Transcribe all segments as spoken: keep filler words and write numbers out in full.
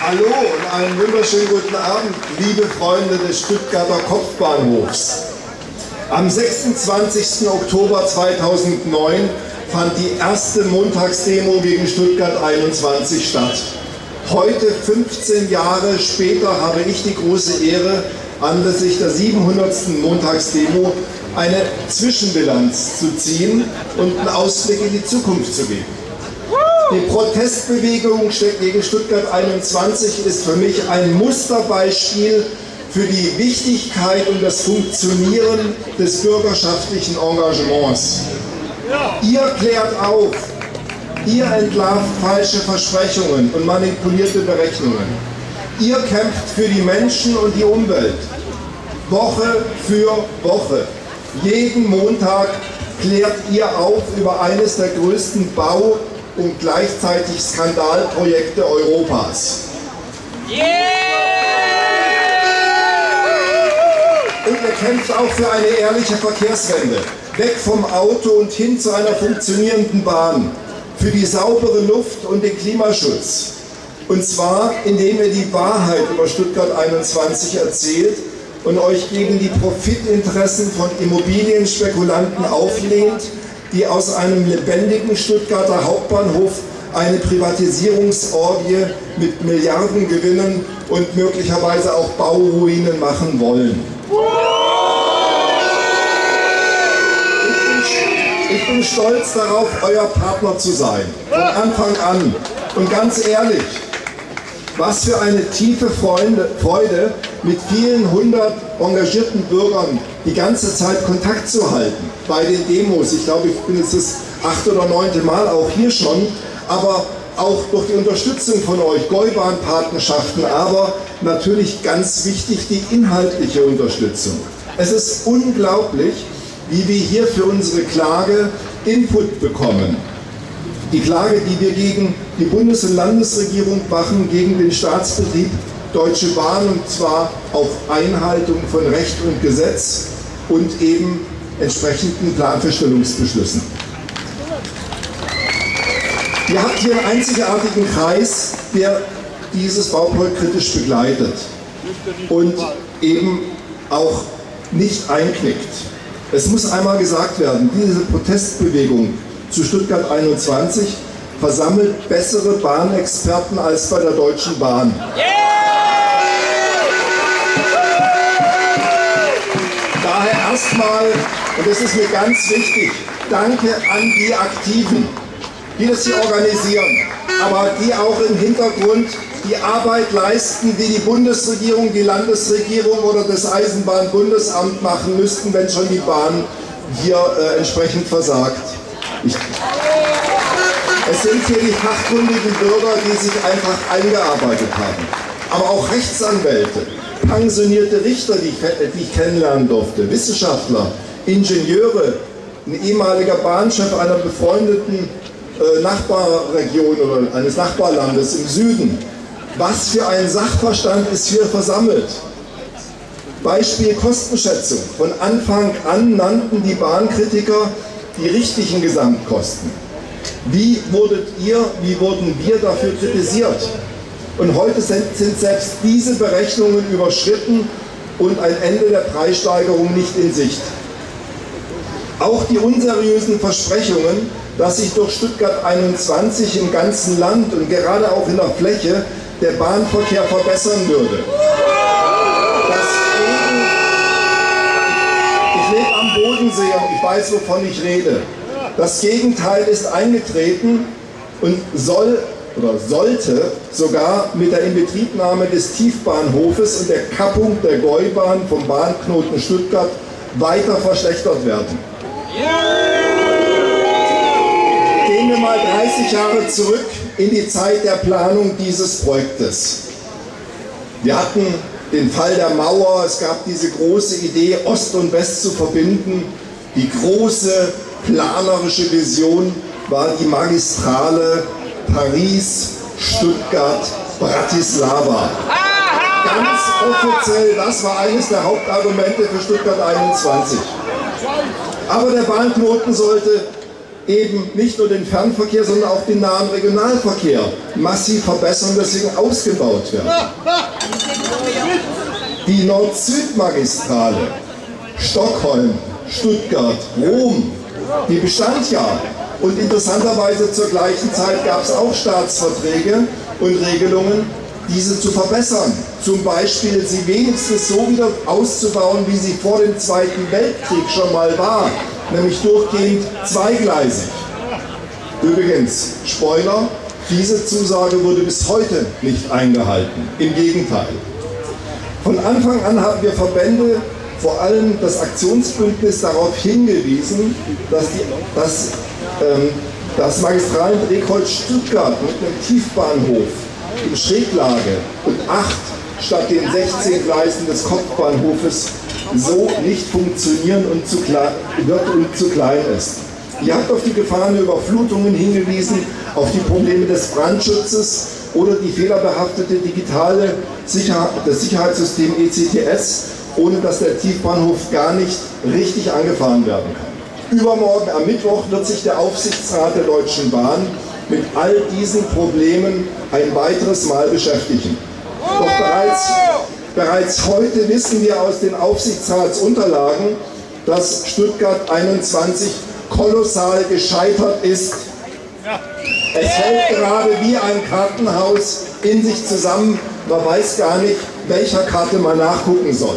Hallo und einen wunderschönen guten Abend, liebe Freunde des Stuttgarter Kopfbahnhofs. Am sechsundzwanzigsten Oktober zweitausendneun fand die erste Montagsdemo gegen Stuttgart einundzwanzig statt. Heute, fünfzehn Jahre später, habe ich die große Ehre, anlässlich der siebenhundertsten Montagsdemo eine Zwischenbilanz zu ziehen und einen Ausblick in die Zukunft zu geben. Die Protestbewegung gegen Stuttgart einundzwanzig ist für mich ein Musterbeispiel für die Wichtigkeit und das Funktionieren des bürgerschaftlichen Engagements. Ihr klärt auf, ihr entlarvt falsche Versprechungen und manipulierte Berechnungen. Ihr kämpft für die Menschen und die Umwelt. Woche für Woche, jeden Montag klärt ihr auf über eines der größten Bau- und gleichzeitig Skandalprojekte Europas. Yeah! Und er kämpft auch für eine ehrliche Verkehrswende. Weg vom Auto und hin zu einer funktionierenden Bahn. Für die saubere Luft und den Klimaschutz. Und zwar, indem ihr die Wahrheit über Stuttgart einundzwanzig erzählt und euch gegen die Profitinteressen von Immobilienspekulanten auflehnt, die aus einem lebendigen Stuttgarter Hauptbahnhof eine Privatisierungsorgie mit Milliardengewinnen und möglicherweise auch Bauruinen machen wollen. Ich bin, ich bin stolz darauf, euer Partner zu sein, von Anfang an. Und ganz ehrlich, was für eine tiefe Freude, Freude, mit vielen hundert engagierten Bürgern die ganze Zeit Kontakt zu halten bei den Demos. Ich glaube, ich bin jetzt das achte oder neunte Mal auch hier schon, aber auch durch die Unterstützung von euch, Gäubahn-Patenschaften, aber natürlich ganz wichtig die inhaltliche Unterstützung. Es ist unglaublich, wie wir hier für unsere Klage Input bekommen. Die Klage, die wir gegen die Bundes- und Landesregierung machen, gegen den Staatsbetrieb Deutsche Bahn, und zwar auf Einhaltung von Recht und Gesetz und eben entsprechenden Planfeststellungsbeschlüssen. Ihr habt hier einen einzigartigen Kreis, der dieses Bauprojekt kritisch begleitet und eben auch nicht einknickt. Es muss einmal gesagt werden, diese Protestbewegung zu Stuttgart einundzwanzig versammelt bessere Bahnexperten als bei der Deutschen Bahn. Daher erstmal, und das ist mir ganz wichtig, danke an die Aktiven, die das hier organisieren, aber die auch im Hintergrund die Arbeit leisten, die die Bundesregierung, die Landesregierung oder das Eisenbahnbundesamt machen müssten, wenn schon die Bahn hier äh, entsprechend versagt. Ich, es sind hier die fachkundigen Bürger, die sich einfach eingearbeitet haben, aber auch Rechtsanwälte, pensionierte Richter, die ich, die ich kennenlernen durfte, Wissenschaftler, Ingenieure, ein ehemaliger Bahnchef einer befreundeten äh, Nachbarregion oder eines Nachbarlandes im Süden. Was für ein Sachverstand ist hier versammelt? Beispiel Kostenschätzung. Von Anfang an nannten die Bahnkritiker die richtigen Gesamtkosten. Wie wurdet ihr, wie wurden wir dafür kritisiert? Und heute sind, sind selbst diese Berechnungen überschritten und ein Ende der Preissteigerung nicht in Sicht. Auch die unseriösen Versprechungen, dass sich durch Stuttgart einundzwanzig im ganzen Land und gerade auch in der Fläche der Bahnverkehr verbessern würde. Deswegen, ich lebe am Bodensee und ich weiß, wovon ich rede. Das Gegenteil ist eingetreten und soll oder sollte sogar mit der Inbetriebnahme des Tiefbahnhofes und der Kappung der Gäubahn vom Bahnknoten Stuttgart weiter verschlechtert werden. Gehen wir mal dreißig Jahre zurück in die Zeit der Planung dieses Projektes. Wir hatten den Fall der Mauer, es gab diese große Idee, Ost und West zu verbinden. Die große planerische Vision war die Magistrale Paris, Stuttgart, Bratislava. Ganz offiziell, das war eines der Hauptargumente für Stuttgart einundzwanzig. Aber der Bahnknoten sollte eben nicht nur den Fernverkehr, sondern auch den nahen Regionalverkehr massiv verbessern und deswegen ausgebaut werden. Die Nord-Süd-Magistrale, Stockholm, Stuttgart, Rom, die bestand ja. Und interessanterweise zur gleichen Zeit gab es auch Staatsverträge und Regelungen, diese zu verbessern. Zum Beispiel sie wenigstens so wieder auszubauen, wie sie vor dem Zweiten Weltkrieg schon mal war, nämlich durchgehend zweigleisig. Übrigens, Spoiler, diese Zusage wurde bis heute nicht eingehalten. Im Gegenteil. Von Anfang an haben wir Verbände, vor allem das Aktionsbündnis, darauf hingewiesen, dass, die, dass ähm, das Magistralendreieck Stuttgart mit einem Tiefbahnhof in Schräglage und acht statt den sechzehn Gleisen des Kopfbahnhofes so nicht funktionieren und zu klein, wird und zu klein ist. Ihr habt auf die Gefahren der Überflutungen hingewiesen, auf die Probleme des Brandschutzes oder die fehlerbehaftete digitale Sicherheit, das Sicherheitssystem E C T S, ohne dass der Tiefbahnhof gar nicht richtig angefahren werden kann. Übermorgen am Mittwoch wird sich der Aufsichtsrat der Deutschen Bahn mit all diesen Problemen ein weiteres Mal beschäftigen. Doch bereits, bereits heute wissen wir aus den Aufsichtsratsunterlagen, dass Stuttgart einundzwanzig kolossal gescheitert ist. Es hält gerade wie ein Kartenhaus in sich zusammen. Man weiß gar nicht, welcher Karte man nachgucken soll.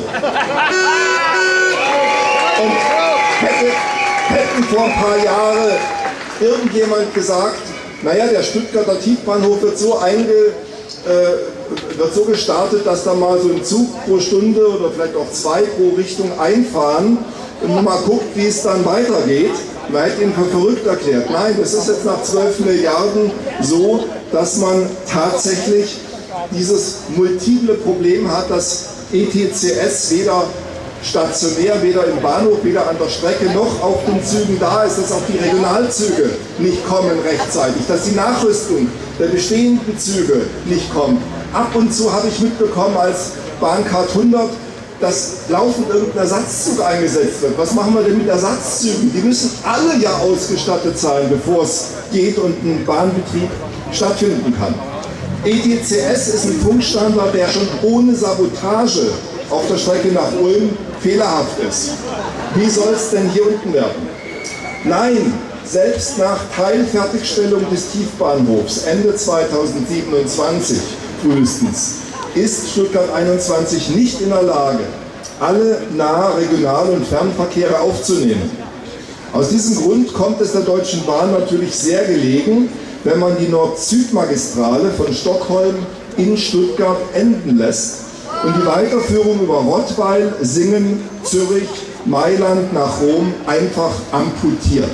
Und hätte, hätten vor ein paar Jahren irgendjemand gesagt, naja, der Stuttgarter Tiefbahnhof wird so, einge, äh, wird so gestartet, dass da mal so ein Zug pro Stunde oder vielleicht auch zwei pro Richtung einfahren und man mal guckt, wie es dann weitergeht. Man hätte ihn für verrückt erklärt. Nein, das ist jetzt nach zwölf Milliarden so, dass man tatsächlich dieses multiple Problem hat, dass E T C S weder stationär, weder im Bahnhof, weder an der Strecke noch auf den Zügen da ist, dass auch die Regionalzüge nicht kommen rechtzeitig, dass die Nachrüstung der bestehenden Züge nicht kommt. Ab und zu habe ich mitbekommen als Bahncard hundert, dass laufend irgendein Ersatzzug eingesetzt wird. Was machen wir denn mit Ersatzzügen? Die müssen alle ja ausgestattet sein, bevor es geht und ein Bahnbetrieb stattfinden kann. E T C S ist ein Funkstandard, der schon ohne Sabotage auf der Strecke nach Ulm fehlerhaft ist. Wie soll es denn hier unten werden? Nein, selbst nach Teilfertigstellung des Tiefbahnhofs Ende zweitausendsiebenundzwanzig frühestens ist Stuttgart einundzwanzig nicht in der Lage, alle Nah-, Regional- und Fernverkehre aufzunehmen. Aus diesem Grund kommt es der Deutschen Bahn natürlich sehr gelegen, wenn man die Nord-Süd-Magistrale von Stockholm in Stuttgart enden lässt und die Weiterführung über Rottweil, Singen, Zürich, Mailand nach Rom einfach amputiert.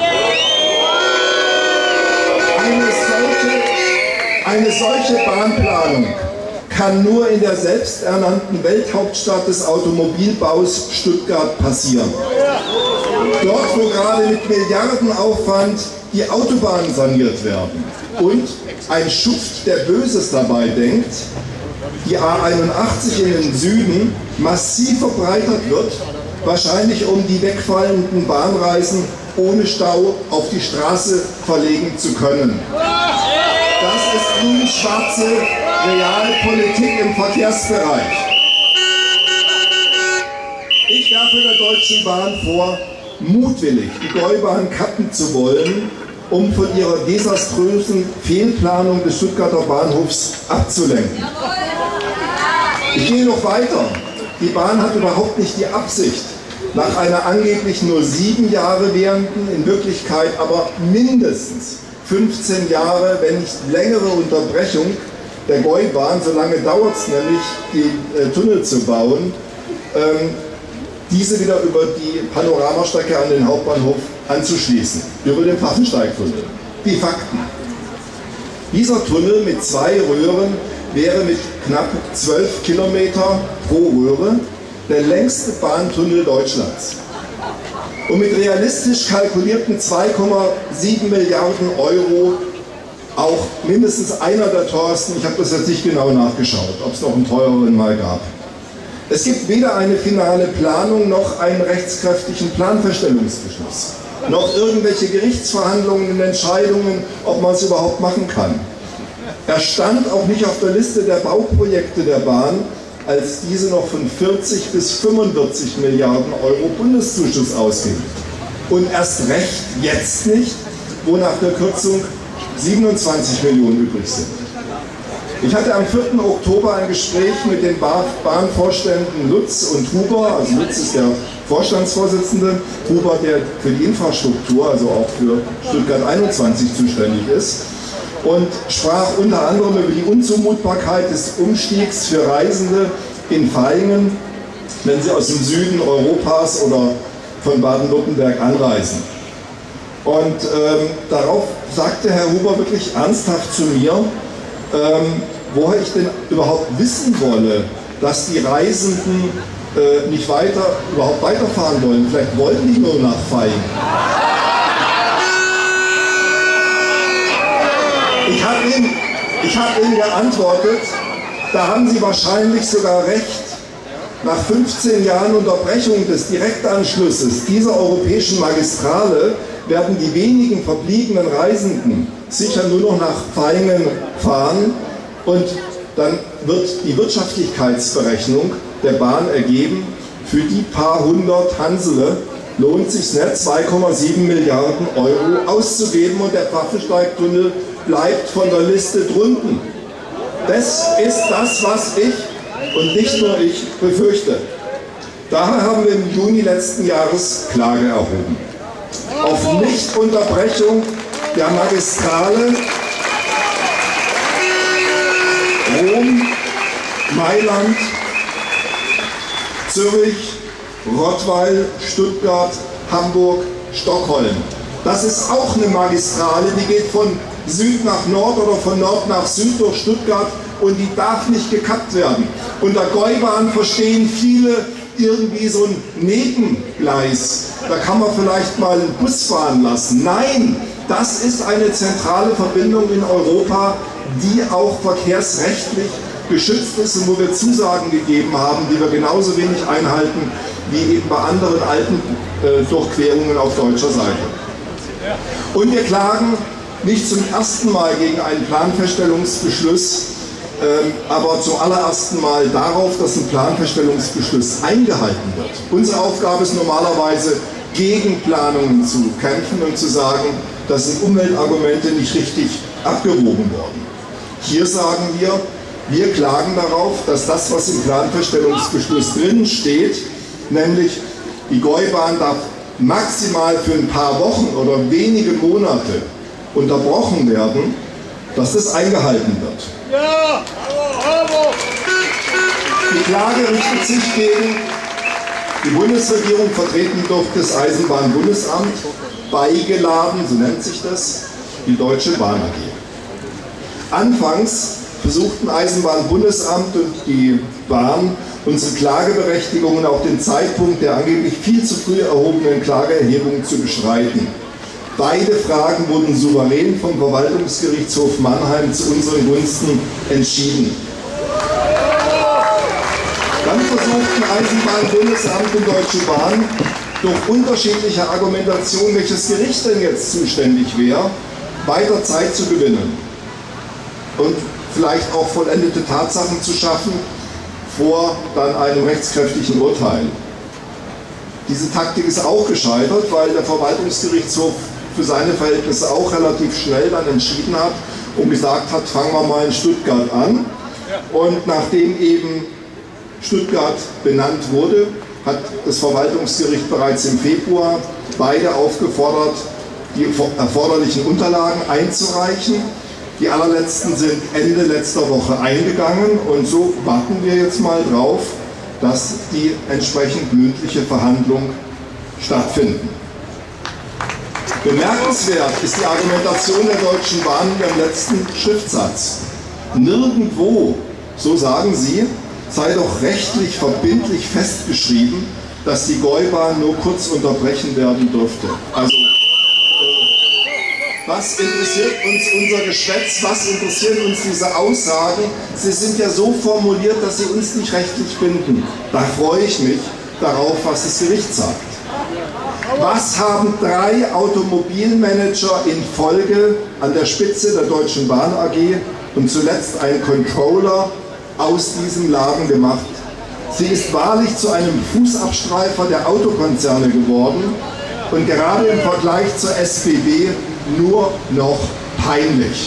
Eine solche, eine solche Bahnplanung kann nur in der selbsternannten Welthauptstadt des Automobilbaus Stuttgart passieren. Dort, wo gerade mit Milliardenaufwand die Autobahnen saniert werden und ein Schuft, der Böses dabei denkt, die A einundachtzig in den Süden massiv verbreitert wird, wahrscheinlich um die wegfallenden Bahnreisen ohne Stau auf die Straße verlegen zu können. Das ist grün-schwarze reale Politik im Verkehrsbereich. Ich werfe der Deutschen Bahn vor, mutwillig die Gäubahn kappen zu wollen, um von ihrer desaströsen Fehlplanung des Stuttgarter Bahnhofs abzulenken. Ich gehe noch weiter. Die Bahn hat überhaupt nicht die Absicht, nach einer angeblich nur sieben Jahre währenden, in Wirklichkeit aber mindestens fünfzehn Jahre, wenn nicht längere Unterbrechung der Gäubahn, so lange dauert es nämlich, die äh, Tunnel zu bauen, ähm, diese wieder über die Panoramastrecke an den Hauptbahnhof anzuschließen, über den Pfaffensteigtunnel. Die Fakten. Dieser Tunnel mit zwei Röhren wäre mit knapp zwölf Kilometer pro Röhre der längste Bahntunnel Deutschlands. Und mit realistisch kalkulierten zwei Komma sieben Milliarden Euro auch mindestens einer der teuersten. Ich habe das jetzt nicht genau nachgeschaut, ob es noch einen teureren mal gab. Es gibt weder eine finale Planung noch einen rechtskräftigen Planfeststellungsbeschluss. noch irgendwelche Gerichtsverhandlungen und Entscheidungen, ob man es überhaupt machen kann. Er stand auch nicht auf der Liste der Bauprojekte der Bahn, als diese noch von vierzig bis fünfundvierzig Milliarden Euro Bundeszuschuss ausging. Und erst recht jetzt nicht, wo nach der Kürzung siebenundzwanzig Millionen übrig sind. Ich hatte am vierten Oktober ein Gespräch mit den Bahnvorständen Lutz und Huber, also Lutz ist der Vorstandsvorsitzende, Huber, der für die Infrastruktur, also auch für Stuttgart einundzwanzig zuständig ist, und sprach unter anderem über die Unzumutbarkeit des Umstiegs für Reisende in Vaihingen, wenn sie aus dem Süden Europas oder von Baden-Württemberg anreisen. Und ähm, darauf sagte Herr Huber wirklich ernsthaft zu mir, ähm, woher ich denn überhaupt wissen wolle, dass die Reisenden äh, nicht weiter, überhaupt weiterfahren wollen. Vielleicht wollen die nur nach Vaihingen. Ich habe ihm, ich hab ihm geantwortet, da haben Sie wahrscheinlich sogar recht. Nach fünfzehn Jahren Unterbrechung des Direktanschlusses dieser europäischen Magistrale werden die wenigen verbliebenen Reisenden sicher nur noch nach Vaihingen fahren und dann wird die Wirtschaftlichkeitsberechnung der Bahn ergeben, für die paar hundert Hansele lohnt es sich nicht, zwei Komma sieben Milliarden Euro auszugeben und der Pfaffelsteigtunnel bleibt von der Liste drunten. Das ist das, was ich und nicht nur ich befürchte. Daher haben wir im Juni letzten Jahres Klage erhoben. Auf Nichtunterbrechung der Magistrale Rom, Mailand, Zürich, Rottweil, Stuttgart, Hamburg, Stockholm. Das ist auch eine Magistrale, die geht von Süd nach Nord oder von Nord nach Süd durch Stuttgart und die darf nicht gekappt werden. Unter Gäubahn verstehen viele irgendwie so ein Nebengleis. Da kann man vielleicht mal einen Bus fahren lassen. Nein, das ist eine zentrale Verbindung in Europa, die auch verkehrsrechtlich geschützt ist und wo wir Zusagen gegeben haben, die wir genauso wenig einhalten wie eben bei anderen alten äh, Durchquerungen auf deutscher Seite. Und wir klagen nicht zum ersten Mal gegen einen Planfeststellungsbeschluss, äh, aber zum allerersten Mal darauf, dass ein Planfeststellungsbeschluss eingehalten wird. Unsere Aufgabe ist normalerweise, gegen Planungen zu kämpfen und zu sagen, das sind Umweltargumente nicht richtig abgewogen worden. Hier sagen wir, wir klagen darauf, dass das, was im Planfeststellungsbeschluss drin steht, nämlich die Gäubahn darf maximal für ein paar Wochen oder wenige Monate unterbrochen werden, dass das eingehalten wird. Ja, bravo. Die Klage richtet sich gegen die Bundesregierung, vertreten durch das Eisenbahnbundesamt, beigeladen, so nennt sich das, die Deutsche Bahn A G. Anfangs versuchten Eisenbahnbundesamt und die Bahn, unsere Klageberechtigung und auch den Zeitpunkt der angeblich viel zu früh erhobenen Klageerhebung zu bestreiten. Beide Fragen wurden souverän vom Verwaltungsgerichtshof Mannheim zu unseren Gunsten entschieden. Dann versuchten Eisenbahnbundesamt und Deutsche Bahn durch unterschiedliche Argumentation, welches Gericht denn jetzt zuständig wäre, weiter Zeit zu gewinnen und vielleicht auch vollendete Tatsachen zu schaffen vor dann einem rechtskräftigen Urteil. Diese Taktik ist auch gescheitert, weil der Verwaltungsgerichtshof für seine Verhältnisse auch relativ schnell dann entschieden hat und gesagt hat, fangen wir mal in Stuttgart an. Und nachdem eben Stuttgart benannt wurde, hat das Verwaltungsgericht bereits im Februar beide aufgefordert, die erforderlichen Unterlagen einzureichen. Die allerletzten sind Ende letzter Woche eingegangen und so warten wir jetzt mal drauf, dass die entsprechend mündliche Verhandlung stattfinden. Bemerkenswert ist die Argumentation der Deutschen Bahn im letzten Schriftsatz. Nirgendwo, so sagen sie, sei doch rechtlich verbindlich festgeschrieben, dass die Gäubahn nur kurz unterbrechen werden dürfte. Also, was interessiert uns unser Geschwätz, was interessieren uns diese Aussagen? Sie sind ja so formuliert, dass sie uns nicht rechtlich binden. Da freue ich mich darauf, was das Gericht sagt. Was haben drei Automobilmanager in Folge an der Spitze der Deutschen Bahn A G und zuletzt ein Controller aus diesem Laden gemacht? Sie ist wahrlich zu einem Fußabstreifer der Autokonzerne geworden und gerade im Vergleich zur S B B nur noch peinlich.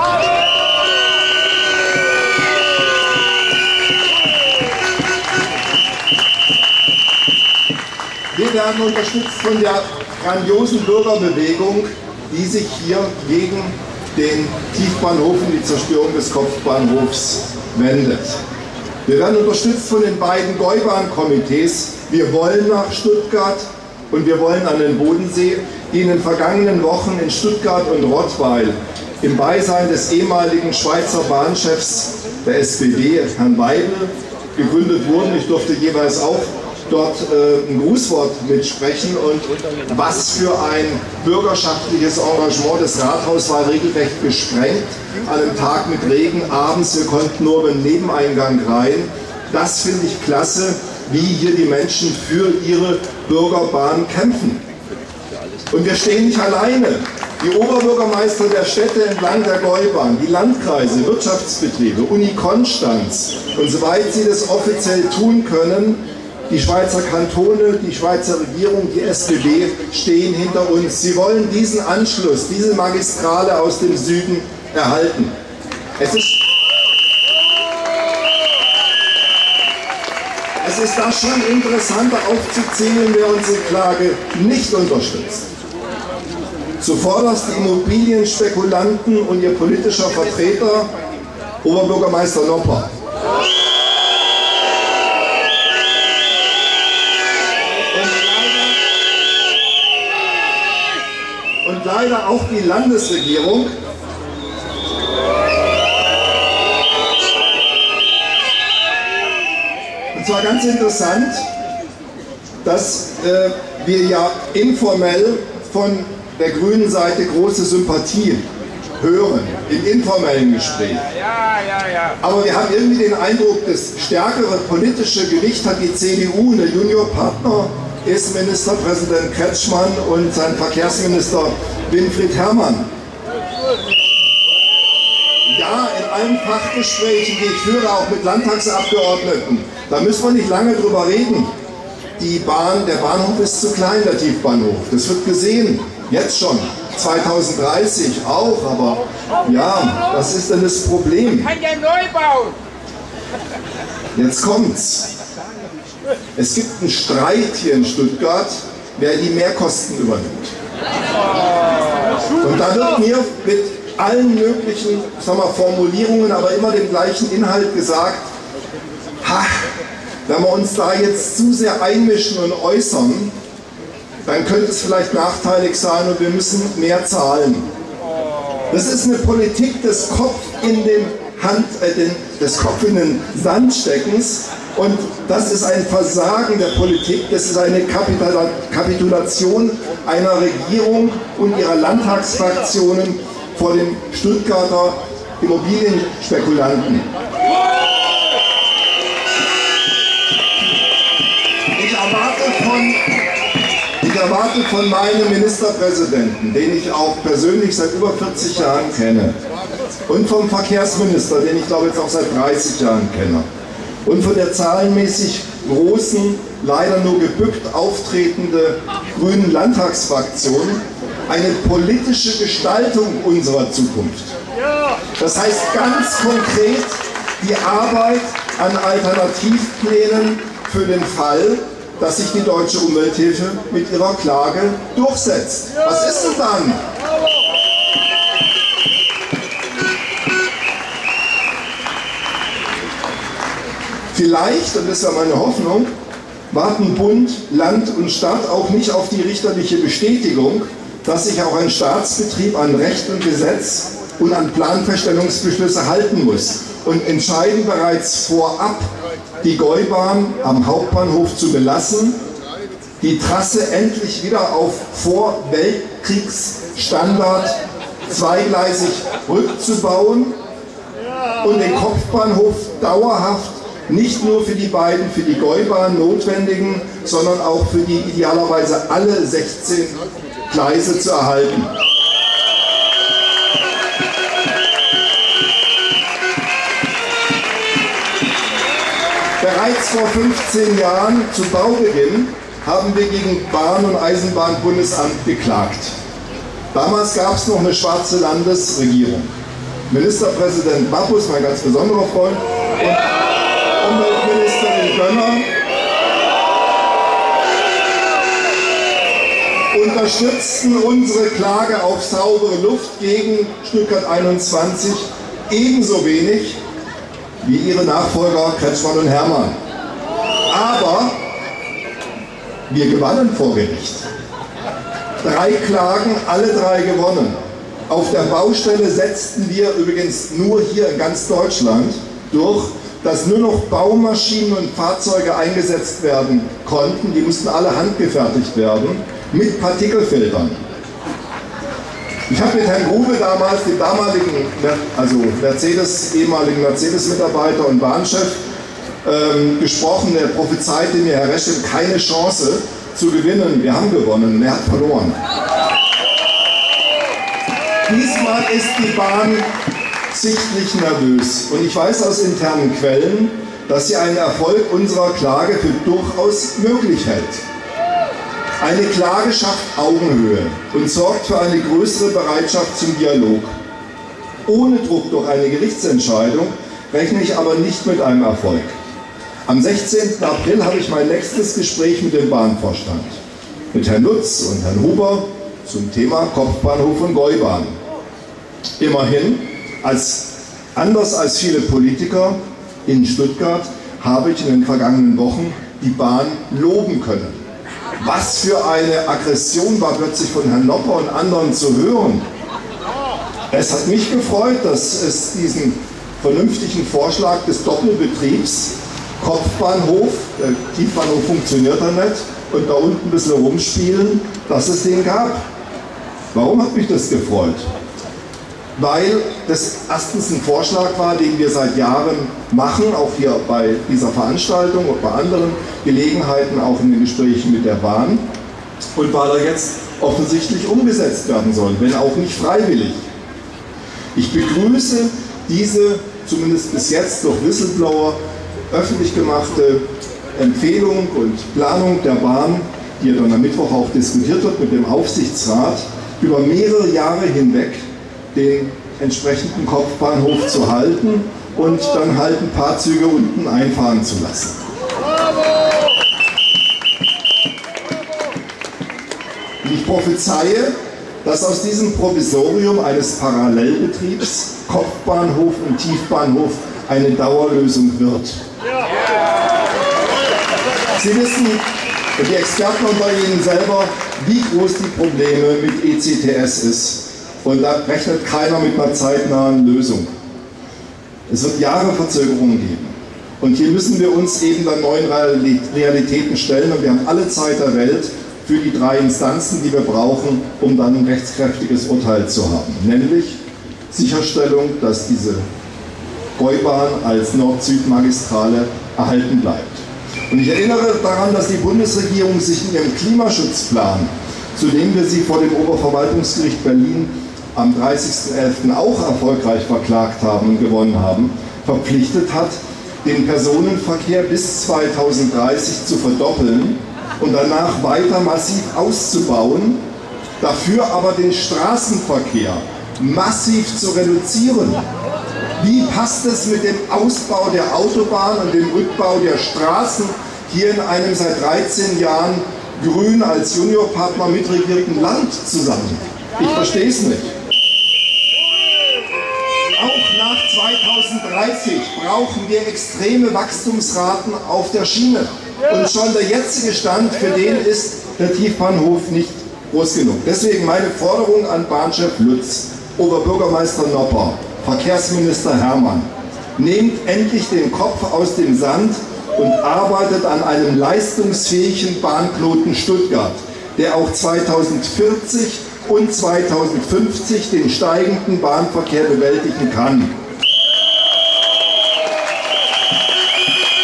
Wir werden unterstützt von der grandiosen Bürgerbewegung, die sich hier gegen den Tiefbahnhof und die Zerstörung des Kopfbahnhofs wendet. Wir werden unterstützt von den beiden Gäubahn-Komitees. Wir wollen nach Stuttgart und wir wollen an den Bodensee, die in den vergangenen Wochen in Stuttgart und Rottweil im Beisein des ehemaligen Schweizer Bahnchefs der S B B, Herrn Weibel, gegründet wurden. Ich durfte jeweils auch dort äh, ein Grußwort mitsprechen und was für ein bürgerschaftliches Engagement. Das Rathaus war regelrecht gesprengt an einem Tag mit Regen abends, wir konnten nur über den Nebeneingang rein. Das finde ich klasse, wie hier die Menschen für ihre Bürgerbahn kämpfen. Und wir stehen nicht alleine. Die Oberbürgermeister der Städte entlang der Gäubahn, die Landkreise, Wirtschaftsbetriebe, Uni Konstanz und soweit sie das offiziell tun können, die Schweizer Kantone, die Schweizer Regierung, die S B B stehen hinter uns. Sie wollen diesen Anschluss, diese Magistrale aus dem Süden erhalten. Es ist, es ist da schon interessanter aufzuzählen, wer unsere Klage nicht unterstützt. Zuvorderst die Immobilienspekulanten und ihr politischer Vertreter, Oberbürgermeister Noppert. Und leider auch die Landesregierung, und zwar ganz interessant, dass äh, wir ja informell von der grünen Seite große Sympathie hören, im informellen Gespräch. Ja, ja, ja. Aber wir haben irgendwie den Eindruck, das stärkere politische Gewicht hat die C D U und der Juniorpartner ist Ministerpräsident Kretschmann und sein Verkehrsminister Winfried Herrmann. Ja, in allen Fachgesprächen, die ich führe, auch mit Landtagsabgeordneten, da müssen wir nicht lange drüber reden. Die Bahn, der Bahnhof ist zu klein, der Tiefbahnhof. Das wird gesehen, jetzt schon. zweitausenddreißig auch, aber ja, was ist denn das Problem? Man kann ja neu bauen. Jetzt kommt's. Es gibt einen Streit hier in Stuttgart, wer die Mehrkosten übernimmt. Und da wird mir mit allen möglichen, sagen wir, Formulierungen, aber immer dem gleichen Inhalt gesagt, ha, wenn wir uns da jetzt zu sehr einmischen und äußern, dann könnte es vielleicht nachteilig sein und wir müssen mehr zahlen. Das ist eine Politik des Kopf in den Hand, äh, den, des Kopf in den Sand steckens. Und das ist ein Versagen der Politik, das ist eine Kapitulation einer Regierung und ihrer Landtagsfraktionen vor den Stuttgarter Immobilienspekulanten. Ich erwarte von, ich erwarte von meinem Ministerpräsidenten, den ich auch persönlich seit über vierzig Jahren kenne, und vom Verkehrsminister, den ich glaube jetzt auch seit dreißig Jahren kenne, und von der zahlenmäßig großen, leider nur gebückt auftretende grünen Landtagsfraktion eine politische Gestaltung unserer Zukunft. Das heißt ganz konkret die Arbeit an Alternativplänen für den Fall, dass sich die Deutsche Umwelthilfe mit ihrer Klage durchsetzt. Was ist denn dann? Vielleicht, und das ist ja meine Hoffnung, warten Bund, Land und Stadt auch nicht auf die richterliche Bestätigung, dass sich auch ein Staatsbetrieb an Recht und Gesetz und an Planfeststellungsbeschlüsse halten muss und entscheiden bereits vorab, die Gäubahn am Hauptbahnhof zu belassen, die Trasse endlich wieder auf Vorweltkriegsstandard zweigleisig rückzubauen und den Kopfbahnhof dauerhaft nicht nur für die beiden, für die Gäubahn notwendigen, sondern auch für die idealerweise alle sechzehn Gleise zu erhalten. Bereits vor fünfzehn Jahren zu Baubeginn haben wir gegen Bahn- und Eisenbahnbundesamt geklagt. Damals gab es noch eine schwarze Landesregierung. Ministerpräsident Mappus, mein ganz besonderer Freund, und Umweltministerin Gönner unterstützten unsere Klage auf saubere Luft gegen Stuttgart einundzwanzig ebenso wenig wie ihre Nachfolger Kretschmann und Herrmann. Aber wir gewannen vor Gericht. Drei Klagen, alle drei gewonnen. Auf der Baustelle setzten wir übrigens nur hier in ganz Deutschland durch, dass nur noch Baumaschinen und Fahrzeuge eingesetzt werden konnten. Die mussten alle handgefertigt werden mit Partikelfiltern. Ich habe mit Herrn Grube damals, dem damaligen, also Mercedes, ehemaligen Mercedes-Mitarbeiter und Bahnchef, ähm, gesprochen. Der prophezeite mir, Herr Reschel, keine Chance zu gewinnen. Wir haben gewonnen, er hat verloren. Diesmal ist die Bahn sichtlich nervös. Und ich weiß aus internen Quellen, dass sie einen Erfolg unserer Klage für durchaus möglich hält. Eine Klage schafft Augenhöhe und sorgt für eine größere Bereitschaft zum Dialog. Ohne Druck durch eine Gerichtsentscheidung rechne ich aber nicht mit einem Erfolg. Am sechzehnten April habe ich mein nächstes Gespräch mit dem Bahnvorstand, mit Herrn Lutz und Herrn Huber zum Thema Kopfbahnhof und Gäubahn. Immerhin, als, anders als viele Politiker in Stuttgart, habe ich in den vergangenen Wochen die Bahn loben können. Was für eine Aggression war plötzlich von Herrn Nopper und anderen zu hören. Es hat mich gefreut, dass es diesen vernünftigen Vorschlag des Doppelbetriebs, Kopfbahnhof, der Tiefbahnhof funktioniert ja nicht, und da unten ein bisschen rumspielen, dass es den gab. Warum hat mich das gefreut? Weil das erstens ein Vorschlag war, den wir seit Jahren machen, auch hier bei dieser Veranstaltung und bei anderen Gelegenheiten, auch in den Gesprächen mit der Bahn, und weil er jetzt offensichtlich umgesetzt werden soll, wenn auch nicht freiwillig. Ich begrüße diese, zumindest bis jetzt durch Whistleblower, öffentlich gemachte Empfehlung und Planung der Bahn, die ja dann am Mittwoch auch diskutiert wird mit dem Aufsichtsrat, über mehrere Jahre hinweg den entsprechenden Kopfbahnhof zu halten und dann halt ein paar Züge unten einfahren zu lassen. Und ich prophezeie, dass aus diesem Provisorium eines Parallelbetriebs Kopfbahnhof und Tiefbahnhof eine Dauerlösung wird. Sie wissen, die Experten unter Ihnen selber, wie groß die Probleme mit E C T S ist. Und da rechnet keiner mit einer zeitnahen Lösung. Es wird Jahre Verzögerungen geben. Und hier müssen wir uns eben dann neuen Realitäten stellen. Und wir haben alle Zeit der Welt für die drei Instanzen, die wir brauchen, um dann ein rechtskräftiges Urteil zu haben. Nämlich Sicherstellung, dass diese Gäubahn als Nord-Süd-Magistrale erhalten bleibt. Und ich erinnere daran, dass die Bundesregierung sich in ihrem Klimaschutzplan, zu dem wir sie vor dem Oberverwaltungsgericht Berlin am dreißigsten elften auch erfolgreich verklagt haben und gewonnen haben, verpflichtet hat, den Personenverkehr bis zweitausenddreißig zu verdoppeln und danach weiter massiv auszubauen, dafür aber den Straßenverkehr massiv zu reduzieren. Wie passt es mit dem Ausbau der Autobahn und dem Rückbau der Straßen hier in einem seit dreizehn Jahren grün als Juniorpartner mitregierten Land zusammen? Ich verstehe es nicht. Auch nach zweitausenddreißig brauchen wir extreme Wachstumsraten auf der Schiene. Und schon der jetzige Stand, für den ist der Tiefbahnhof nicht groß genug. Deswegen meine Forderung an Bahnchef Lutz, Oberbürgermeister Nopper, Verkehrsminister Herrmann: Nehmt endlich den Kopf aus dem Sand und arbeitet an einem leistungsfähigen Bahnknoten Stuttgart, der auch zweitausendvierzig und zweitausendfünfzig den steigenden Bahnverkehr bewältigen kann.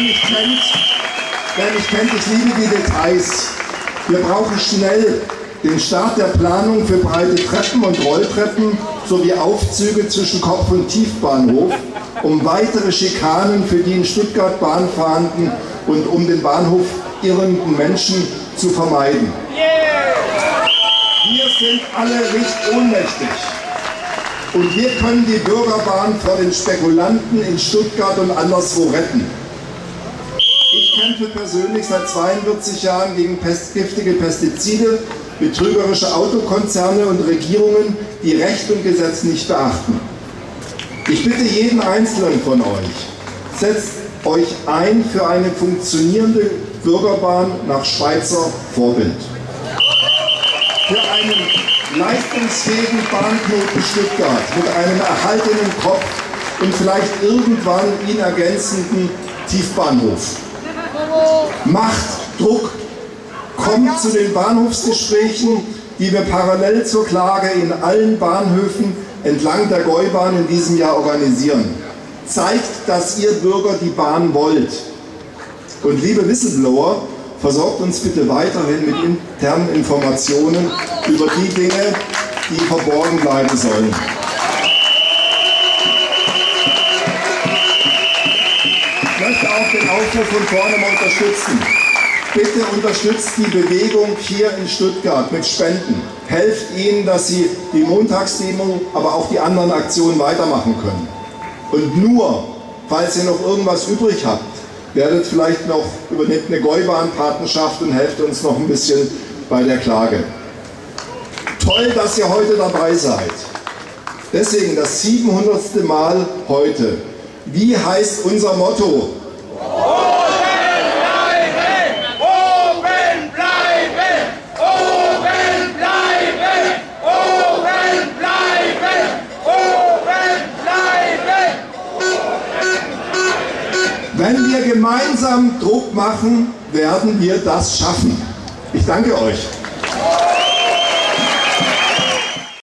mich kennt, wer mich kennt, ich liebe die Details. Wir brauchen schnell den Start der Planung für breite Treppen und Rolltreppen sowie Aufzüge zwischen Kopf- und Tiefbahnhof, um weitere Schikanen für die in Stuttgart Bahn fahrenden und um den Bahnhof irrenden Menschen zu vermeiden. Wir sind alle nicht ohnmächtig. Und wir können die Bürgerbahn vor den Spekulanten in Stuttgart und anderswo retten. Ich kämpfe persönlich seit zweiundvierzig Jahren gegen pest giftige Pestizide, betrügerische Autokonzerne und Regierungen, die Recht und Gesetz nicht beachten. Ich bitte jeden Einzelnen von euch, setzt euch ein für eine funktionierende Bürgerbahn nach Schweizer Vorbild. Für einen leistungsfähigen Bahnknoten Stuttgart mit einem erhaltenen Kopf und vielleicht irgendwann ihn ergänzenden Tiefbahnhof. Macht Druck, kommt zu den Bahnhofsgesprächen, die wir parallel zur Klage in allen Bahnhöfen entlang der Gäubahn in diesem Jahr organisieren. Zeigt, dass ihr Bürger die Bahn wollt. Und liebe Whistleblower, versorgt uns bitte weiterhin mit internen Informationen über die Dinge, die verborgen bleiben sollen. Ich möchte auch den Aufruf von vorne mal unterstützen. Bitte unterstützt die Bewegung hier in Stuttgart mit Spenden. Helft ihnen, dass sie die Montagsdemo, aber auch die anderen Aktionen weitermachen können. Und nur, falls ihr noch irgendwas übrig habt, werdet vielleicht noch, übernehmt eine Gäubahn-Patenschaft und helft uns noch ein bisschen bei der Klage. Toll, dass ihr heute dabei seid. Deswegen das siebenhundertste Mal heute. Wie heißt unser Motto? Wenn wir gemeinsam Druck machen, werden wir das schaffen. Ich danke euch.